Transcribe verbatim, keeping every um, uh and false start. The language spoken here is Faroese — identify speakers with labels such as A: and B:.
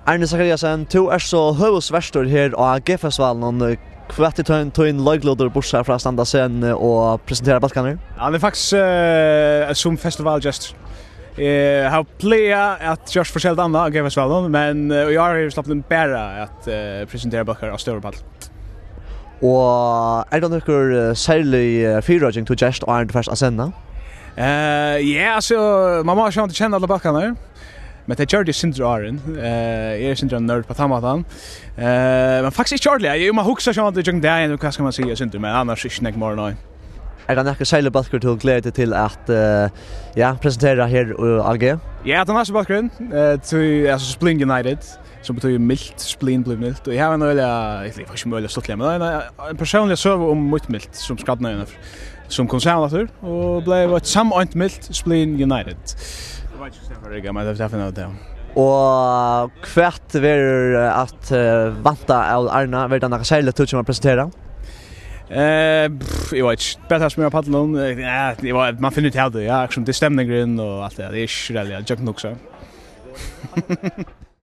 A: Arne Zachariasen, du er så høvesverstor her av G-festivalen. Hva er det til en løgloder bortsett fra standa scenen og presentere Balkaner?
B: Ja, det er faktisk uh, som festivalgest. Jeg har pleiet at gjøre forskjellig annet av G-festivalen, men uh, jeg har slappet en bedre at uh, presentere Balkaner av større ball.
A: Og er det noen særlig fyrrøding til gest og er det først av scenen?
B: Uh, ja, altså, man må ikke kjenne alle Balkaner. Men det gjør det Sindre Aren. Jeg er Sindre nørd på Tamatan. Men faktisk ikke ordentlig. Jeg må huske sånn at det gjør det, hva skal man si, Sindre, men annars ikke nek mer nå.
A: Er det noen særlig balker til å glede til at ja, presentere her A G?
B: Ja, det er neste balkeren. Altså Spleen United, som betyr mildt. Spleen blir mildt. Og jeg har en øyelig, jeg vet ikke mulig stortlig, men en personlig søv om mot mildt, som skadde som konservator, og ble et samøynt mildt Spleen United. Men det er derfor det.
A: Og hvert vil at uh, vanta av Arna, vil det noe særlig til å presentere?
B: Eh, jeg vet ikke, bedre som jeg har padlet noen, ja, man finner ut av det, ja, det er stemningen og alt det, det er ikke reelt, jeg har ikke nok så.